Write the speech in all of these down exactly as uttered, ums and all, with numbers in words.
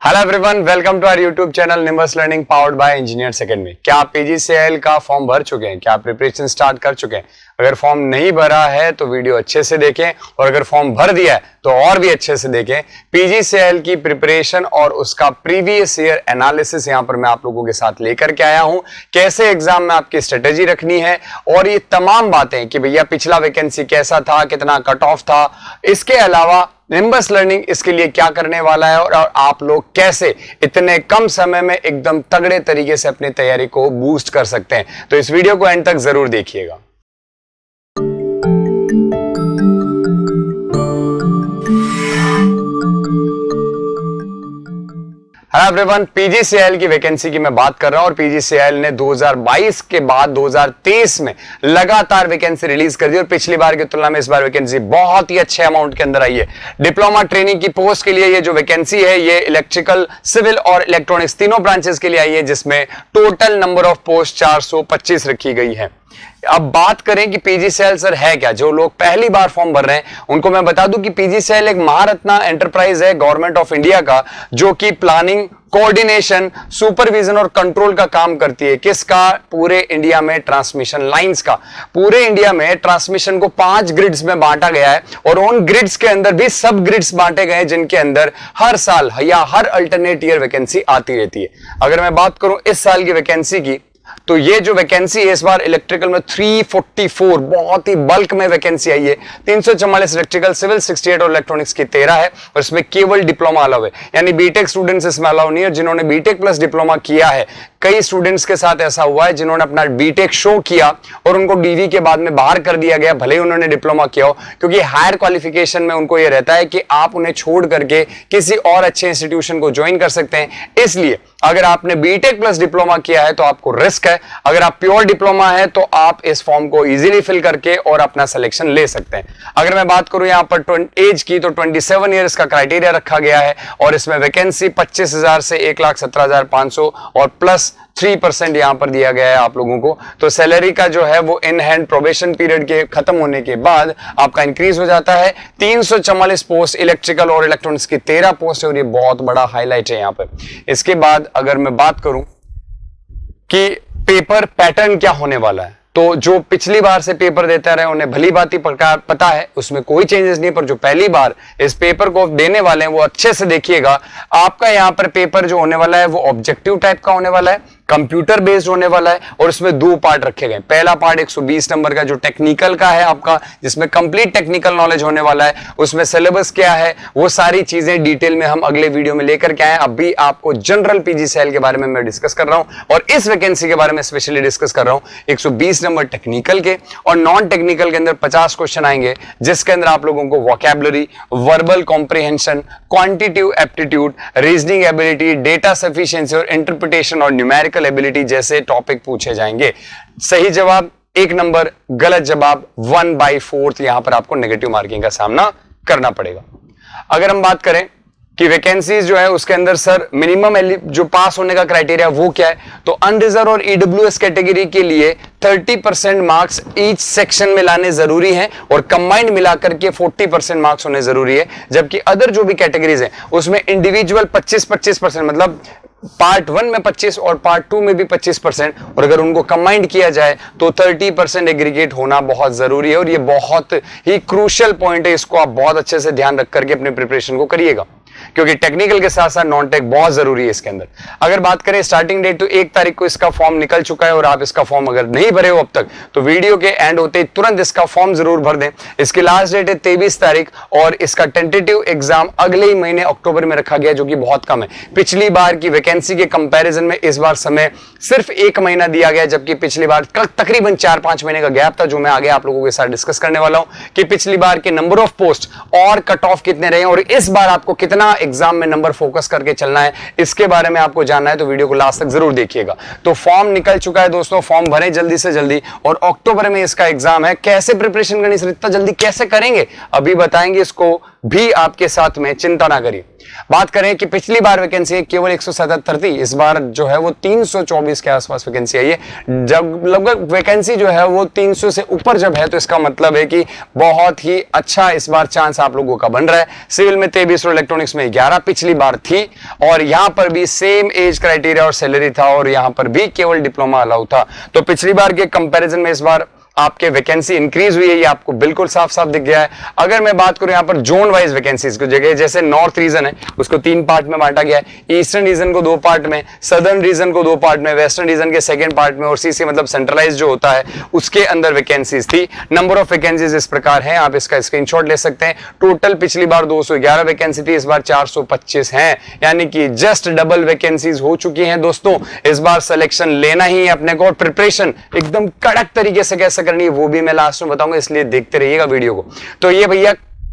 Hello everyone, welcome to our YouTube channel Nimbus learning powered by engineers academy. क्या आप PGCL का form भर चुके हैं? क्या आप प्रिपरेशन स्टार्ट कर चुके हैं? अगर फॉर्म नहीं भरा है तो वीडियो अच्छे से देखें, और अगर फॉर्म भर दिया है तो और भी अच्छे से देखें। पीजीसीएल की प्रिपरेशन और उसका प्रीवियस ईयर एनालिसिस यहां पर मैं आप लोगों के साथ लेकर के आया हूं। कैसे एग्जाम में आपकी स्ट्रेटेजी रखनी है और ये तमाम बातें कि भैया पिछला वैकेंसी कैसा था, कितना कट ऑफ था, इसके अलावा निम्बस लर्निंग इसके लिए क्या करने वाला है और आप लोग कैसे इतने कम समय में एकदम तगड़े तरीके से अपनी तैयारी को बूस्ट कर सकते हैं। तो इस वीडियो को एंड तक जरूर देखिएगा। हेलो एवरीवन, पीजीसीएल की वैकेंसी की मैं बात कर रहा हूं और पीजीसीएल ने दो हज़ार बाईस के बाद दो हज़ार तेईस में लगातार वैकेंसी रिलीज कर दी और पिछली बार की तुलना में इस बार वैकेंसी बहुत ही अच्छे अमाउंट के अंदर आई है। डिप्लोमा ट्रेनिंग की पोस्ट के लिए ये जो वैकेंसी है ये इलेक्ट्रिकल, सिविल और इलेक्ट्रॉनिक्स तीनों ब्रांचेस के लिए आई है, जिसमें टोटल नंबर ऑफ पोस्ट चार सौ पच्चीस रखी गई है। अब बात करें कि पीजीसीएल सर है क्या, जो लोग पहली बार फॉर्म भर रहे हैं उनको मैं बता दूं कि पीजीसीएल एक महारत्ना एंटरप्राइज है गवर्नमेंट ऑफ इंडिया का, जो कि प्लानिंग, कोऑर्डिनेशन, सुपरविजन और कंट्रोल का काम करती है। किसका? पूरे इंडिया में ट्रांसमिशन लाइंस का। पूरे इंडिया में ट्रांसमिशन को पांच ग्रिड्स में बांटा गया है और उन ग्रिड्स के अंदर भी सब ग्रिड्स बांटे गए हैं, जिनके अंदर हर साल या हर अल्टरनेट ईयर वैकेंसी आती रहती है। अगर मैं बात करूं इस साल की वैकेंसी की, तो ये जो वैकेंसी है इस बार इलेक्ट्रिकल में तीन सौ चौवालीस, बहुत ही बल्क में वैकेंसी आई है। तीन सौ चौवालीस इलेक्ट्रिकल, सिविल अड़सठ और इलेक्ट्रॉनिक्स की तेरह है और इसमें केवल डिप्लोमा अलाउ है, यानी बीटेक स्टूडेंट्स इसमें अलाउ नहीं है। जिन्होंने बीटेक प्लस डिप्लोमा किया है, कई स्टूडेंट्स के साथ ऐसा हुआ है जिन्होंने अपना बीटेक शो किया और उनको डीवी के बाद में बाहर कर दिया गया, भले ही उन्होंने डिप्लोमा किया हो, क्योंकि हायर क्वालिफिकेशन में उनको यह रहता है कि आप उन्हें छोड़ करके किसी और अच्छे इंस्टीट्यूशन को ज्वाइन कर सकते हैं। इसलिए अगर आपने बीटेक प्लस डिप्लोमा किया है तो आपको रिस्क है, अगर आप प्योर डिप्लोमा है तो आप इस फॉर्म को इजीली फिल करके और अपना सिलेक्शन ले सकते हैं। अगर मैं बात करूं यहां पर एज की, तो सत्ताईस इयर्स का क्राइटेरिया रखा गया है और इसमें वैकेंसी पच्चीस हजार से एक लाख सत्रह हजार पांच सौ और प्लस थ्री परसेंट यहां पर दिया गया है आप लोगों को। तो सैलरी का जो है वो इन हैंड प्रोबेशन पीरियड के खत्म होने के बाद आपका इंक्रीज हो जाता है। तीन सौ चौवालीस पोस्ट इलेक्ट्रिकल और इलेक्ट्रॉनिक्स की तेरह पोस्ट है और ये बहुत बड़ा हाईलाइट है यहां पर। इसके बाद अगर मैं बात करूं कि पेपर पैटर्न क्या होने वाला है, तो जो पिछली बार से पेपर देते रहे उन्हें भली बात ही प्रकार पता है, उसमें कोई चेंजेस नहीं, पर जो पहली बार इस पेपर को देने वाले हैं वो अच्छे से देखिएगा। आपका यहां पर पेपर जो होने वाला है वो ऑब्जेक्टिव टाइप का होने वाला है, कंप्यूटर बेस्ड होने वाला है और इसमें दो पार्ट रखे गए। पहला पार्ट एक सौ बीस नंबर का जो टेक्निकल का है आपका, जिसमें कंप्लीट टेक्निकल नॉलेज होने वाला है। उसमें सिलेबस क्या है वो सारी चीजें डिटेल में हम अगले वीडियो में लेकर के आए। अभी आपको जनरल पीजीसीएल के बारे में मैं डिस्कस कर रहा हूं और इस वैकेंसी के बारे में स्पेशली डिस्कस कर रहा हूं। एक सौ बीस नंबर टेक्निकल के और नॉन टेक्निकल के अंदर पचास क्वेश्चन आएंगे, जिसके अंदर आप लोगों को vocabulary, verbal comprehension, quantitative aptitude, reasoning ability, data sufficiency और इंटरप्रिटेशन और न्यूमेरिकल एबिलिटी जैसे टॉपिक पूछे जाएंगे। सही जवाब एक नंबर, गलत जवाब वन बाई फोर्थ, यहां पर आपको नेगेटिव मार्किंग का सामना करना पड़ेगा। अगर हम बात करें कि वैकेंसीज जो है उसके अंदर सर मिनिमम जो पास होने का क्राइटेरिया वो क्या है, तो अनरिजर्व और ईडब्ल्यूएस कैटेगरी के लिए तीस परसेंट मार्क्स ईच सेक्शन में लाने जरूरी हैं और कंबाइंड मिलाकर के चालीस परसेंट मार्क्स होने जरूरी है। जबकि अदर जो भी कैटेगरीज हैं उसमें इंडिविजुअल पच्चीस पच्चीस परसेंट, मतलब पार्ट वन में पच्चीस और पार्ट टू में भी पच्चीस परसेंट, और अगर उनको कंबाइंड किया जाए तो तीस परसेंट एग्रीगेट होना बहुत जरूरी है और ये बहुत ही क्रूशियल पॉइंट है। इसको आप बहुत अच्छे से ध्यान रख करके अपने प्रिपरेशन को करिएगा, क्योंकि टेक्निकल के साथ साथ नॉन टेक बहुत जरूरी है इसके अंदर। अगर बात करें स्टार्टिंग डेट, तो एक तारीख को इसका फॉर्म निकल चुका है और आप इसका फॉर्म अगर नहीं भरे हो अब तक तो वीडियो के एंड होते ही तुरंत इसका फॉर्म जरूर भर दें। इसकी लास्ट डेट है तेईस तारीख और इसका टेंटेटिव एग्जाम अगले ही महीने अक्टूबर में रखा गया, जो कि बहुत कम है। पिछली बार की वैकेंसी के कंपैरिजन में इस बार समय सिर्फ एक महीना दिया गया, जबकि पिछली बार तकरीबन चार पांच महीने का गैप था, जो मैं आगे आप लोगों के साथ डिस्कस करने वाला हूं कि पिछली बार के नंबर ऑफ पोस्ट और कट ऑफ कितने रहे और इस बार आपको कितना एग्जाम में नंबर फोकस करके चलना है, इसके बारे में आपको जानना है तो वीडियो को लास्ट तक जरूर देखिएगा। तो फॉर्म निकल चुका है दोस्तों, फॉर्म भरें जल्दी से जल्दी और अक्टूबर में इसका एग्जाम है। कैसे प्रिपरेशन करनी सर, इतना जल्दी कैसे करेंगे, अभी बताएंगे इसको भी आपके साथ में, चिंता ना करिए। बात करें कि पिछली बार वैकेंसी केवल एक सौ सतहत्तर थी, इस बार जो है वो तीन सौ चौबीस के आसपास वैकेंसी आई है। जब लगभग वैकेंसी जो है वो तीन सौ से ऊपर जब है तो इसका मतलब है कि बहुत ही अच्छा इस बार चांस आप लोगों का बन रहा है। सिविल में तेईस और इलेक्ट्रॉनिक्स में ग्यारह पिछली बार थी, और यहां पर भी सेम एज क्राइटेरिया और सैलरी था, और यहां पर भी केवल डिप्लोमा अलाउ था। तो पिछली बार के कंपैरिजन में इस बार आपके वैकेंसी इंक्रीज हुई है, ये आपको बिल्कुल साफ साफ दिख गया है। अगर मैं बात करूं यहां पर जोन वाइज वैकेंसीज की जगह, जैसे नॉर्थ रीजन है उसको तीन पार्ट में बांटा गया है, ईस्टर्न रीजन को दो पार्ट में, सदर्न रीजन को दो पार्ट में, वेस्टर्न रीजन के सेकंड पार्ट में, और सीसी मतलब सेंट्रलाइज जो होता है उसके अंदर वैकेंसीज थी। नंबर ऑफ वैकेंसीज इस प्रकार है, आप इसका स्क्रीनशॉट ले सकते हैं। टोटल पिछली बार दो सौ ग्यारह वैकेंसी थी, इस बार चार सौ पच्चीस है, यानी कि जस्ट डबल वैकेंसीज हो चुकी हैं दोस्तों। इस बार सिलेक्शन लेना ही है अपने को, और प्रिपरेशन एकदम कड़क तरीके से कैसे करनी है वो भी मैं लास्ट में बताऊंगा, इसलिए देखते रहिएगा वीडियो को। तो ये भैया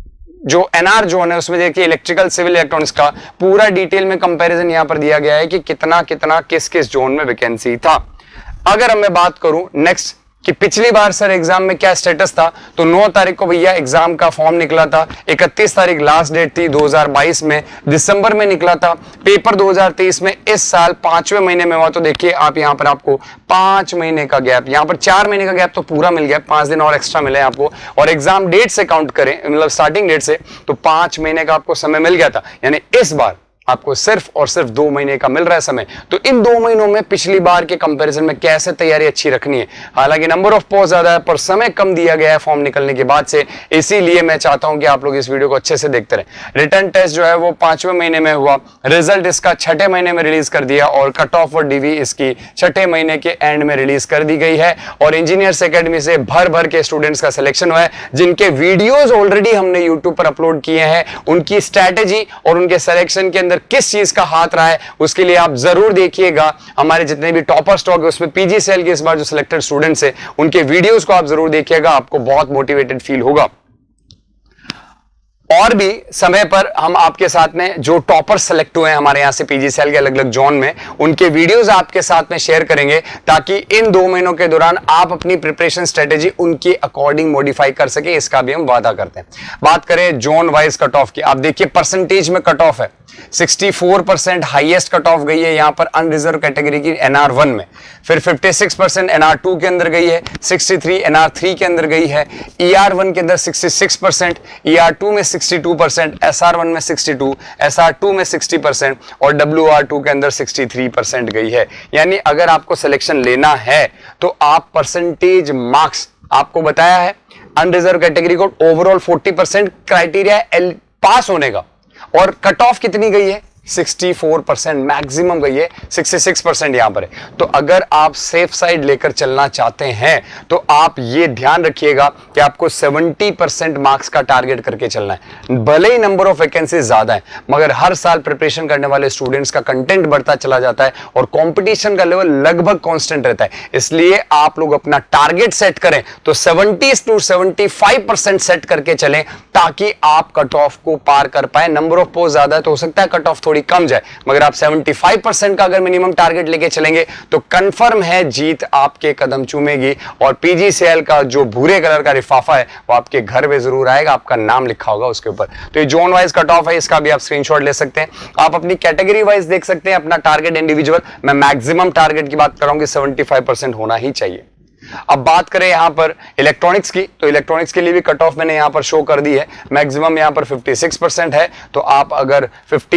जो एनआर जोन है उसमें देखिए इलेक्ट्रिकल सिविल इलेक्ट्रॉनिक्स का पूरा डिटेल में कंपैरिजन यहां पर दिया गया है कि कितना कितना किस किस जोन में वैकेंसी था। अगर अब मैं बात करूं नेक्स्ट कि पिछली बार सर एग्जाम में क्या स्टेटस था, तो नौ तारीख को भैया एग्जाम का फॉर्म निकला था, इकतीस तारीख लास्ट डेट थी दो हज़ार बाईस में, दिसंबर में निकला था। पेपर दो हज़ार तेईस में इस साल पांचवें महीने में हुआ, तो देखिए आप यहां पर आपको पांच महीने का गैप, यहां पर चार महीने का गैप तो पूरा मिल गया, पांच दिन और एक्स्ट्रा मिले आपको, और एग्जाम डेट से काउंट करें मतलब स्टार्टिंग डेट से तो पांच महीने का आपको समय मिल गया था। यानी इस बार आपको सिर्फ और सिर्फ दो महीने का मिल रहा है समय। तो इन दो महीनों में पिछली बार के कंपैरिजन में कैसे तैयारी अच्छी रखनी है। हालांकि नंबर ऑफ पोस्ट ज्यादा है पर समय कम दिया गया है फॉर्म निकलने के बाद से, इसीलिए मैं चाहता हूं कि आप लोग इस वीडियो को अच्छे से देखते रहें। रिटर्न टेस्ट जो है वो पांचवें महीने में हुआ, रिजल्ट इसका छठे महीने में रिलीज कर दिया, और कट ऑफ और डीवी इसकी छठे महीने के एंड में रिलीज कर दी गई है। और इंजीनियर्स एकेडमी से भर भर के स्टूडेंट्स का सिलेक्शन हुआ है, जिनके वीडियोज ऑलरेडी हमने यूट्यूब पर अपलोड किए हैं। उनकी स्ट्रैटेजी और उनके सिलेक्शन के अंदर किस चीज का हाथ रहा है उसके लिए आप जरूर देखिएगा। हमारे जितने भी टॉपर स्टॉक है उसमें पीजीसीएल के इस बार जो सिलेक्टेड स्टूडेंट्स है उनके वीडियोस को आप जरूर देखिएगा, आपको बहुत मोटिवेटेड फील होगा। और भी समय पर हम आपके साथ में जो टॉपर सेलेक्ट हुए हैं हमारे यहां से पीजीसीएल के अलग अलग जोन में, उनके वीडियोस आपके साथ में शेयर करेंगे, ताकि इन दो महीनों के दौरान आप अपनी प्रिपरेशन स्ट्रेटेजी उनके अकॉर्डिंग मॉडिफाई कर सके, इसका भी हम वादा करते हैं। बात करें जोन वाइज कट ऑफ की, आप देखिए परसेंटेज में कट ऑफ है, चौंसठ परसेंट हाईएस्ट कट ऑफ गई है यहां पर अनरिजर्व कैटेगरी की एनआर वन में, फिर छप्पन परसेंट एनआर टू के अंदर गई है, तिरसठ एनआर थ्री के अंदर गई है, ईआर वन के अंदर छियासठ परसेंट, ईआर टू में बासठ परसेंट, एसआर वन में बासठ, एसआर टू में साठ परसेंट, और डब्ल्यूआर टू के अंदर तिरसठ परसेंट गई है। यानी अगर आपको सिलेक्शन लेना है तो आप परसेंटेज मार्क्स आपको बताया है, अनरिजर्व कैटेगरी को ओवरऑल चालीस परसेंट क्राइटेरिया एल पास होने का, और कट ऑफ कितनी गई है चौंसठ परसेंट, मैक्सिमम गई है छियासठ परसेंट यहां पर है। तो अगर आप सेफ साइड लेकर चलना चाहते हैं तो आप ये ध्यान रखिएगा कि आपको सत्तर परसेंट मार्क्स का टारगेट करके चलना है। भले ही नंबर ऑफ वैकेंसीज ज्यादा है, मगर हर साल प्रिपरेशन करने वाले स्टूडेंट्स का कंटेंट बढ़ता चला जाता है और कंपटीशन का लेवल लगभग कांस्टेंट रहता है। इसलिए आप लोग अपना टारगेट सेट करें तो सत्तर टू पचहत्तर परसेंट सेट करके चलें, ताकि आप कट ऑफ को पार कर पाए। नंबर ऑफ पोस्ट ज्यादा है तो हो सकता है कट ऑफ थोड़ी कम जाए, मगर आप पचहत्तर परसेंट का अगर मिनिमम टारगेट लेके चलेंगे तो कंफर्म है जीत आपके कदम चूमेगी, और पीजीसीएल का जो भूरे कलर का लिफाफा है वो आपके घर में जरूर आएगा, आपका नाम लिखा होगा उसके ऊपर। तो ये जोन वाइज कट ऑफ है, इसका भी आप स्क्रीनशॉट ले सकते हैं। आप अपनी कैटेगरी वाइज देख सकते हैं अपना टारगेट इंडिविजुअल। मैं मैक्सिमम टारगेट की बात कर रहा हूं कि पचहत्तर परसेंट होना ही चाहिए। अब बात करें यहां पर इलेक्ट्रॉनिक्स की, तो इलेक्ट्रॉनिक्स के लिए भी कट ऑफ मैंने यहां पर शो कर दी है। मैक्सिमम यहां पर छप्पन परसेंट है, तो आप अगर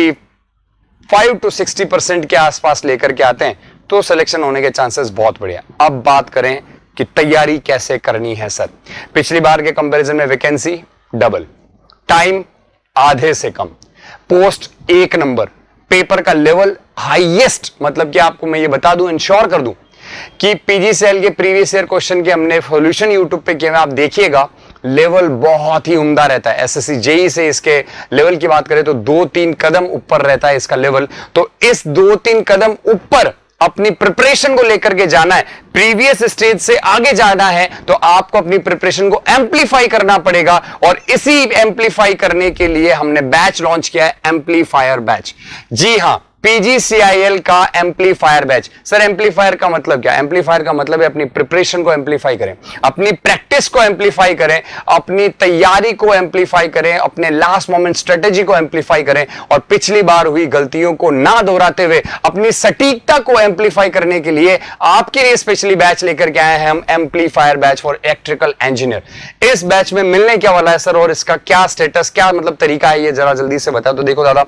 पचपन टू साठ परसेंट के आसपास लेकर के आते हैं तो सिलेक्शन होने के चांसेस बहुत बढ़िया। अब बात करें कि तैयारी कैसे करनी है सर। पिछली बार के कंपैरिजन में वैकेंसी डबल, टाइम आधे से कम, पोस्ट एक नंबर, पेपर का लेवल हाईएस्ट। मतलब कि आपको मैं ये बता दूं, इंश्योर कर दूं कि पीजीसीएल के प्रीवियस ईयर क्वेश्चन के हमने सॉल्यूशन यूट्यूब पे किए, आप देखिएगा लेवल बहुत ही उम्दा रहता है। एसएससी जेई से इसके लेवल की बात करें तो दो तीन कदम ऊपर रहता है इसका लेवल। तो इस दो तीन कदम ऊपर अपनी प्रिपरेशन को लेकर के जाना है, प्रीवियस स्टेज से आगे जाना है, तो आपको अपनी प्रिपरेशन को एम्पलीफाई करना पड़ेगा। और इसी एम्पलीफाई करने के लिए हमने बैच लॉन्च किया है, एम्पलीफायर बैच। जी हां, पीजीसीआईएल का एम्पलीफायर बैच। सर एम्पलीफायर का मतलब क्या? एम्पलीफायर का मतलब है अपनी प्रिपरेशन को एम्पलीफाई करें, अपनी प्रैक्टिस को एम्पलीफाई करें, अपनी तैयारी को एम्पलीफाई करें, अपने लास्ट मोमेंट स्ट्रेटेजी को एम्पलीफाई करें और पिछली बार हुई गलतियों को ना दोहराते हुए अपनी सटीकता को एम्पलीफाई करने के लिए आपके लिए स्पेशली बैच लेकर के आए हैं हम, amplifier batch for electrical engineer. इस बैच में मिलने क्या वाला है सर और इसका क्या स्टेटस, क्या मतलब तरीका है, ये जरा जल्दी से बताओ। तो देखो दादा,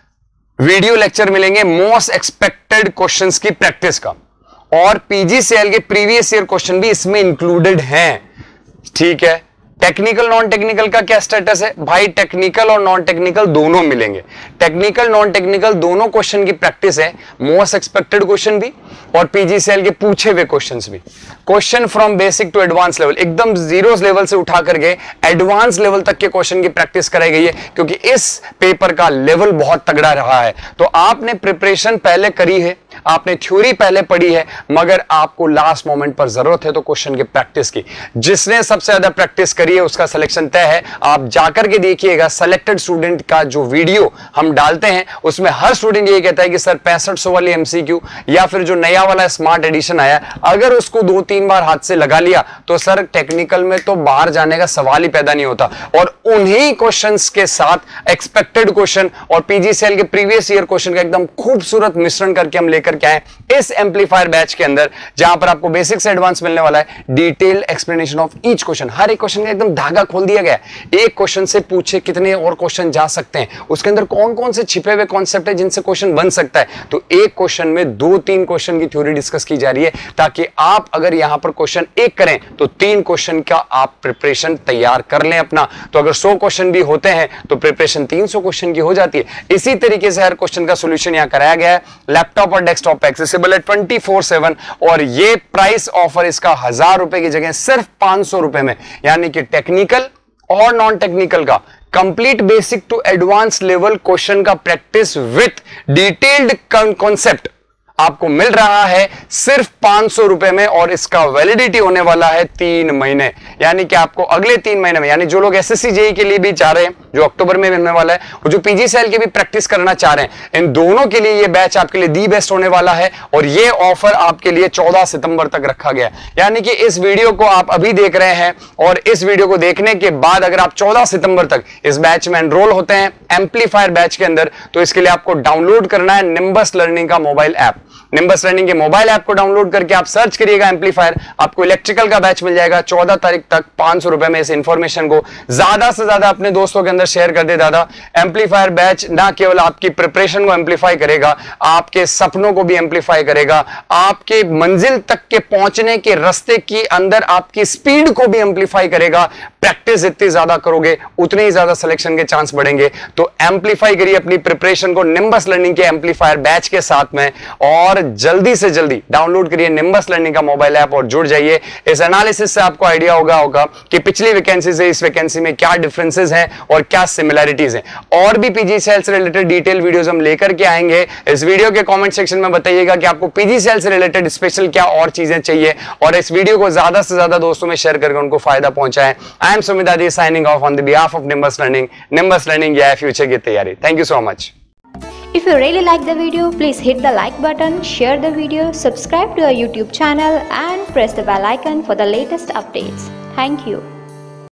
वीडियो लेक्चर मिलेंगे मोस्ट एक्सपेक्टेड क्वेश्चंस की प्रैक्टिस का और पीजीसीएल के प्रीवियस ईयर क्वेश्चन भी इसमें इंक्लूडेड हैं, ठीक है। टेक्निकल नॉन टेक्निकल का क्या स्टेटस है भाई? टेक्निकल और नॉन टेक्निकल दोनों मिलेंगे। टेक्निकल नॉन टेक्निकल दोनों क्वेश्चन की प्रैक्टिस है, मोस्ट एक्सपेक्टेड क्वेश्चन भी और पीजीसीएल के पूछे हुए क्वेश्चंस भी। Question from basic to advance level, एकदम जीरो लेवल से उठा करके एडवांस लेवल तक के क्वेश्चन की प्रैक्टिस कराई गई है क्योंकि इस पेपर का लेवल बहुत तगड़ा रहा है। तो आपने प्रिपरेशन पहले करी है, आपने थ्योरी पहले पढ़ी है, मगर आपको लास्ट मोमेंट पर जरूरत है तो क्वेश्चन की प्रैक्टिस की। जिसने सबसे ज्यादा प्रैक्टिस करी है उसका सिलेक्शन तय है। आप जाकर के देखिएगा सेलेक्टेड स्टूडेंट का जो वीडियो हम डालते हैं उसमें हर स्टूडेंट ये कहता है कि सर पैंसठ सौ वाली एमसीक्यू या फिर जो नया वाला स्मार्ट एडिशन आया, अगर उसको दो तीन बार हाथ से लगा लिया तो सर टेक्निकल में तो बाहर जाने का सवाल ही पैदा नहीं होता। और उन्हीं क्वेश्चंस के साथ एक्सपेक्टेड क्वेश्चन और पीजीसीएल के प्रीवियस ईयर क्वेश्चन का एकदम खूबसूरत मिश्रण करके हम लेकर के आए इस एम्पलीफायर बैच के अंदर, जहां पर आपको बेसिक से एडवांस मिलने वाला है। Detail explanation of each question, हर एक क्वेश्चन का एकदम धागा खोल दिया गया है। एक क्वेश्चन से पूछे कितने और क्वेश्चन जा सकते हैं, उसके अंदर कौन कौन से छिपे हुए कॉन्सेप्ट है जिनसे क्वेश्चन बन सकता है। तो एक क्वेश्चन में दो तीन क्वेश्चन की थ्योरी डिस्कस की जा रही है ताकि आप अगर यहां पर क्वेश्चन एक करें तो तीन क्वेश्चन का आप प्रिपरेशन तैयार कर लें अपना। तो अगर सौ क्वेश्चन भी होते हैं तो प्रिपरेशन तीन सौ क्वेश्चन की हो जाती है। इसी तरीके से हर क्वेश्चन का सॉल्यूशन यहां कराया गया है। लैपटॉप और डेस्कटॉप एक्सेसिबल है ट्वेंटी फोर सेवन और ये प्राइस ऑफर इसका हजार रुपए की जगह सिर्फ पांच सौ रुपए में, यानी कि टेक्निकल और नॉन टेक्निकल का complete basic to advance level question का प्रैक्टिस विथ डिटेल्ड कॉन्सेप्ट आपको मिल रहा है सिर्फ पांच सौ रुपए में और इसका वैलिडिटी होने वाला है तीन महीने, यानी कि आपको अगले तीन महीने में, यानी जो लोग एसएससी जेईई के लिए भी चाह रहे हैं जो अक्टूबर में मिलने वाला है और जो पीजीसीएल के भी प्रैक्टिस करना चाह रहे हैं, इन दोनों के लिए ये बैच आपके लिए दी बेस्ट होने वाला है। और ये ऑफर आपके लिए चौदह सितंबर तक रखा गया, यानी कि इस वीडियो को आप अभी देख रहे हैं और इस वीडियो को देखने के बाद अगर आप चौदह सितंबर तक इस बैच में एनरोल होते हैं एम्पलीफायर बैच के अंदर, तो इसके लिए आपको डाउनलोड करना है निम्बस लर्निंग का मोबाइल ऐप। निम्बस लर्निंग के मोबाइल ऐप को डाउनलोड करके आप सर्च करिएगा एम्पलीफायर, आपको इलेक्ट्रिकल का बैच मिल जाएगा चौदह तारीख तक पांच सौ रुपए में। इस इंफॉर्मेशन को ज्यादा से ज्यादा अपने दोस्तों के अंदर शेयर कर दे दादा। एम्पलीफायर बैच ना केवल आपकी प्रिपरेशन को एम्पलीफाई करेगा, आपके सपनों को भी एम्पलीफाई करेगा, आपके मंजिल तक के पहुंचने के रास्ते के अंदर आपकी स्पीड को भी एम्पलीफाई करेगा। प्रैक्टिस जितनी ज्यादा करोगे उतने ही ज्यादा सिलेक्शन के चांस बढ़ेंगे। तो एम्पलीफाई करिए अपनी प्रिपरेशन को निम्बस लर्निंग के एम्पलीफायर बैच के साथ में और जल्दी से जल्दी डाउनलोड करिए निम्बस लर्निंग का मोबाइल ऐप और जुड़ जाइए। इस एनालिसिस से आपको आइडिया होगा होगा कि पिछली वैकेंसी से इस वैकेंसी में क्या डिफरेंसेस हैं और क्या सिमिलरिटीज हैं। और भी पीजीसीएल से रिलेटेड डिटेल वीडियोस हम लेकर के आएंगे। इस वीडियो के कमेंट सेक्शन में बताइएगा कि आपको पीजीसीएल से रिलेटेड स्पेशल क्या और चीजें चाहिए और इस वीडियो को ज्यादा से ज्यादा दोस्तों में शेयर करके उनको फायदा पहुंचाएं। आई am Sumit Adi signing off on the behalf of Nimbus learning. Nimbus learning या फ्यूचर की तैयारी। Thank you so much. If you really like the video, please hit the like button, share the video, subscribe to our YouTube channel and press the bell icon for the latest updates. Thank you.